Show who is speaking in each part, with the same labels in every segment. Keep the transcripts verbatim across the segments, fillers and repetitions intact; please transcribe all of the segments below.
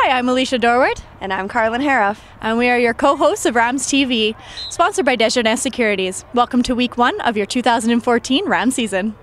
Speaker 1: Hi, I'm Alicia Dorwart.
Speaker 2: And I'm Karlen Herauf.
Speaker 1: And we are your co-hosts of Rams T V, sponsored by Desjardins Securities. Welcome to week one of your two thousand fourteen Rams season.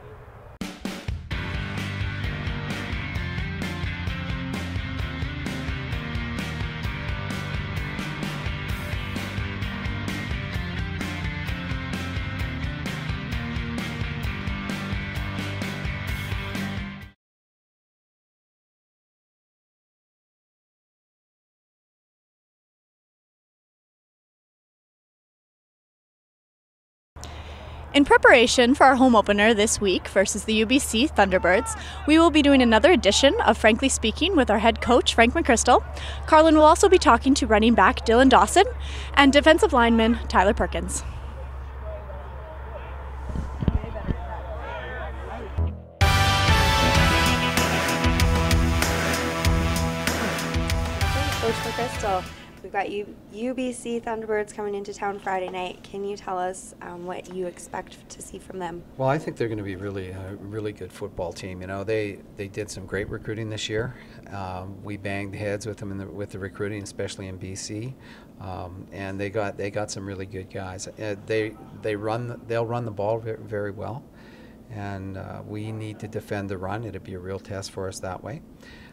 Speaker 1: In preparation for our home opener this week versus the U B C Thunderbirds, we will be doing another edition of Frankly Speaking with our head coach, Frank McCrystal. Karlen will also be talking to running back Dillon Dawson and defensive lineman Tyler Perkins.
Speaker 2: Coach McCrystal, we've got U- UBC Thunderbirds coming into town Friday night. Can you tell us um, what you expect to see from them?
Speaker 3: Well, I think they're going to be really a really good football team. You know, they they did some great recruiting this year. Um, we banged heads with them in the, with the recruiting, especially in B C, um, and they got they got some really good guys. Uh, they they run they'll run the ball very, very well, and uh, we need to defend the run. It'll be a real test for us that way.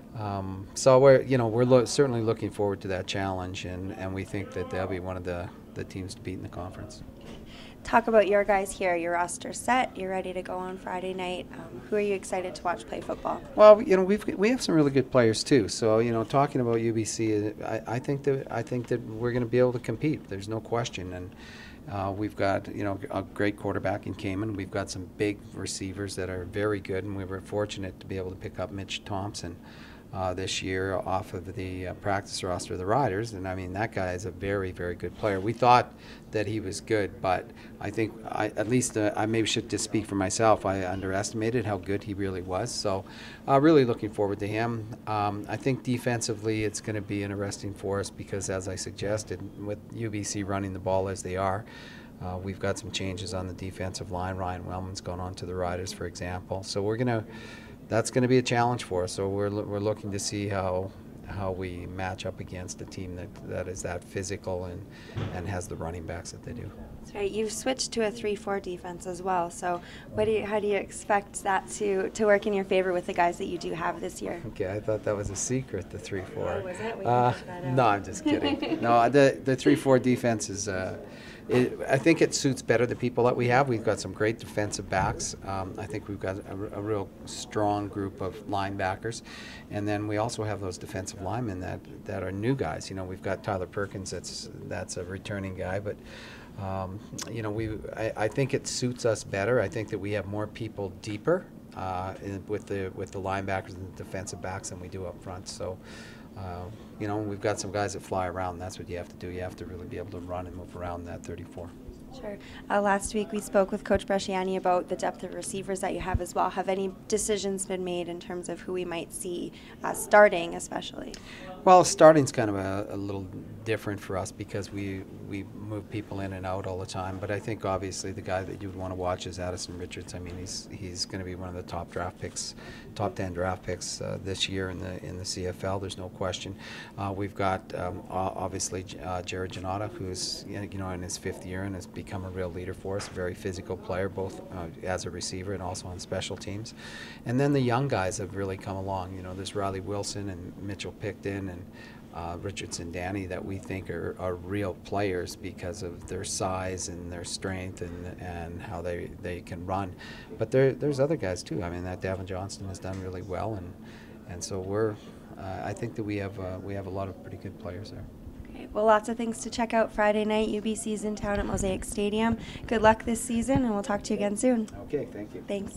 Speaker 3: Um, so we're, you know, we're lo- certainly looking forward to that challenge, and, and we think that they'll be one of the, the teams to beat in the conference.
Speaker 2: Talk about your guys here. Your roster set. You're ready to go on Friday night. Um, who are you excited to watch play football?
Speaker 3: Well, you know, we've we have some really good players too. So you know, talking about U B C, I, I think that I think that we're going to be able to compete. There's no question, and uh, we've got you know a great quarterback in Cayman. We've got some big receivers that are very good, and we were fortunate to be able to pick up Mitch Thompson Uh, this year off of the uh, practice roster of the Riders, and I mean that guy is a very, very good player. We thought that he was good, but I think I, at least uh, I maybe should just speak for myself. I underestimated how good he really was. So, uh, really looking forward to him. Um, I think defensively it's going to be interesting for us because, as I suggested, with U B C running the ball as they are. Uh, we've got some changes on the defensive line. Ryan Wellman's gone on to the Riders, for example. So we're going to. That's going to be a challenge for us. So we're we're looking to see how how we match up against a team that, that is that physical and and has the running backs that they do.
Speaker 2: That's right. You've switched to a three four defense as well. So what do you, how do you expect that to, to work in your favor with the guys that you do have this year?
Speaker 3: Okay, I thought that was a secret, the three four.
Speaker 2: Oh, was it? We
Speaker 3: uh,
Speaker 2: can that out.
Speaker 3: No, I'm just kidding. No, the the three four defense is. Uh, It, I think it suits better the people that we have. We've got some great defensive backs. Um, I think we've got a, a real strong group of linebackers, and then we also have those defensive linemen that, that are new guys. You know, we've got Tyler Perkins. That's that's a returning guy, but um, you know, we I, I think it suits us better. I think that we have more people deeper uh, in, with the with the linebackers and the defensive backs than we do up front. So. Uh, you know, we've got some guys that fly around. That's what you have to do. You have to really be able to run and move around that thirty-four.
Speaker 2: Sure. Uh, last week we spoke with Coach Bresciani about the depth of receivers that you have as well. Have any decisions been made in terms of who we might see uh, starting especially?
Speaker 3: Well, starting's kind of a, a little different for us because we, we move people in and out all the time. But I think obviously the guy that you would want to watch is Addison Richards. I mean, he's he's going to be one of the top draft picks, top ten draft picks uh, this year in the in the C F L. There's no question. Uh, we've got um, obviously uh, Jared Janata, who's you know in his fifth year and has become a real leader for us. A very physical player, both uh, as a receiver and also on special teams. And then the young guys have really come along. You know, there's Riley Wilson and Mitchell Picton and uh, Richardson Danny that we think are, are real players because of their size and their strength and and how they, they can run. But there there's other guys too. I mean, that Davin Johnston has done really well, and and so we're uh, I think that we have uh, we have a lot of pretty good players there.
Speaker 2: Well, lots of things to check out Friday night. U B C's in town at Mosaic Stadium. Good luck this season, and we'll talk to you again soon.
Speaker 3: Okay, thank you.
Speaker 2: Thanks.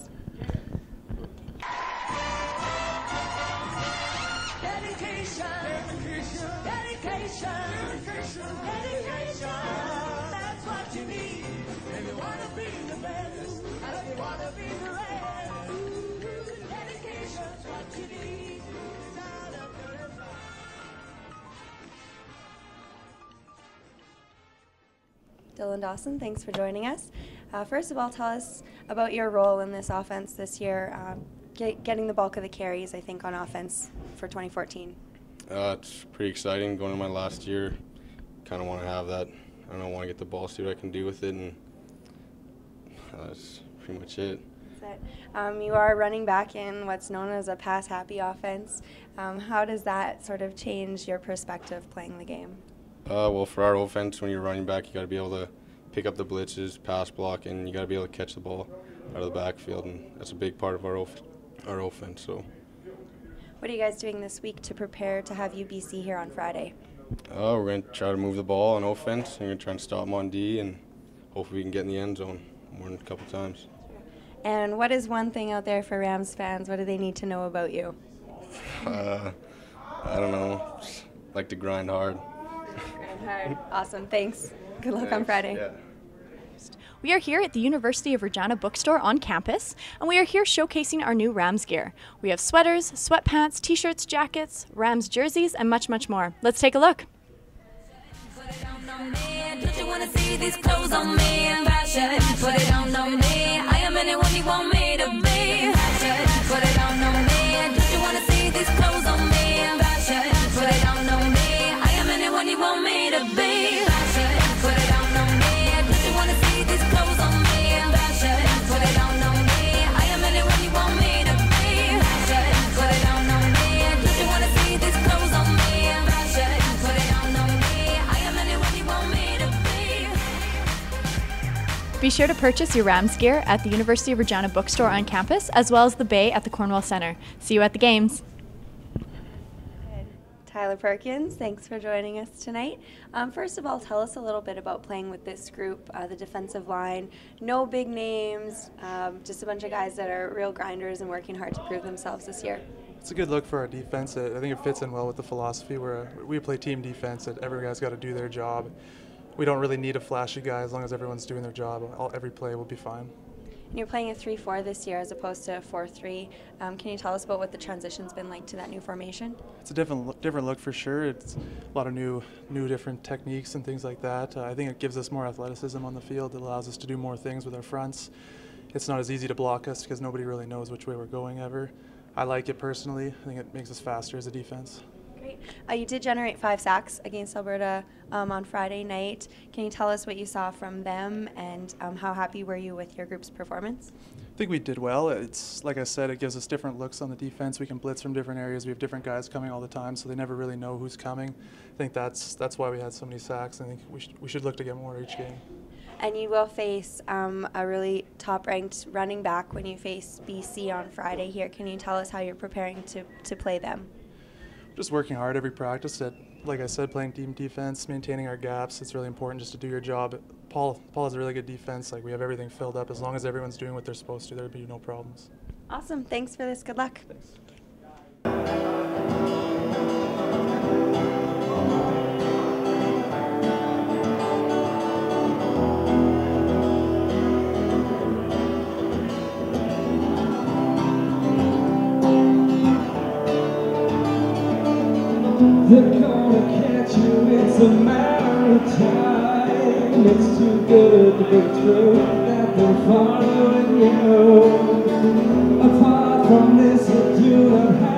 Speaker 4: Dedication, dedication, dedication, dedication, dedication. That's what you need. If you want to be the best, and if you want to be the rest, dedication's what you need.
Speaker 2: Dillon Dawson, thanks for joining us. Uh, first of all, tell us about your role in this offense this year, uh, get, getting the bulk of the carries, I think, on offense for twenty fourteen.
Speaker 5: Uh, it's pretty exciting going to my last year. Kind of want to have that. I don't know, want to get the ball, see what I can do with it, and uh, that's pretty much it.
Speaker 2: That's it. Um, you are running back in what's known as a pass-happy offense. Um, how does that sort of change your perspective playing the game?
Speaker 5: Uh, well, for our offense, when you're running back, you got to be able to pick up the blitzes, pass block, and you got to be able to catch the ball out of the backfield, and that's a big part of our off our offense. So,
Speaker 2: what are you guys doing this week to prepare to have U B C here on Friday?
Speaker 5: uh, we're going to try to move the ball on offense. We're going to try and stop them on D, and hopefully we can get in the end zone more than a couple times.
Speaker 2: And what is one thing out there for Rams fans? What do they need to know about you?
Speaker 5: Uh, I don't know. Just like to grind hard.
Speaker 2: Grind hard. Awesome. Thanks. Good luck
Speaker 5: Thanks.
Speaker 2: on Friday.
Speaker 5: Yeah.
Speaker 1: We are here at the University of Regina bookstore on campus, and we are here showcasing our new Rams gear. We have sweaters, sweatpants, t-shirts, jackets, Rams jerseys, and much, much more. Let's take a look.
Speaker 4: Put it on, on me. Don't you wanna see these clothes on me? Fashion, put it on, on me. I am anyone you want me to be. Fashion, put it on, on me. Don't you wanna see these clothes on me? Fashion, put it on, on me. I am anyone you want me to be. Fashion, put it on, on me. Don't you wanna see these clothes on me? Fashion, put it on, on me. I am anyone you want me to be. Fashion, put it on, on me. Don't you wanna see these clothes on me? Fashion, put it on, on me. I am anyone you want me to be.
Speaker 1: Be sure to purchase your Rams gear at the University of Regina bookstore on campus, as well as the Bay at the Cornwall Centre. See you at the games.
Speaker 2: Tyler Perkins, thanks for joining us tonight. Um, first of all, tell us a little bit about playing with this group, uh, the defensive line. No big names, um, just a bunch of guys that are real grinders and working hard to prove themselves this year.
Speaker 6: It's a good look for our defense. I think it fits in well with the philosophy where we play team defense, that every guy's got to do their job. We don't really need a flashy guy as long as everyone's doing their job. All, every play will be fine.
Speaker 2: And you're playing a three four this year as opposed to a four three. Um, can you tell us about what the transition's been like to that new formation?
Speaker 6: It's a different look, different look for sure. It's a lot of new, new different techniques and things like that. Uh, I think it gives us more athleticism on the field. It allows us to do more things with our fronts. It's not as easy to block us because nobody really knows which way we're going ever. I like it personally. I think it makes us faster as a defense.
Speaker 2: Great. Uh, you did generate five sacks against Alberta um, on Friday night. Can you tell us what you saw from them and um, how happy were you with your group's performance?
Speaker 6: I think we did well. It's like I said, it gives us different looks on the defense. We can blitz from different areas. We have different guys coming all the time, so they never really know who's coming. I think that's that's why we had so many sacks. I think we should we should look to get more each game.
Speaker 2: And you will face um, a really top-ranked running back when you face B C on Friday here. Can you tell us how you're preparing to, to play them?
Speaker 6: Just working hard every practice. At, like I said, playing team defense, maintaining our gaps. It's really important just to do your job. Paul Paul has a really good defense. Like we have everything filled up. As long as everyone's doing what they're supposed to, there'll be no problems.
Speaker 2: Awesome. Thanks for this. Good luck.
Speaker 6: Thanks.
Speaker 7: They're gonna catch you, it's a matter of time. It's too good to be true that they're following you. Apart from this, you do not have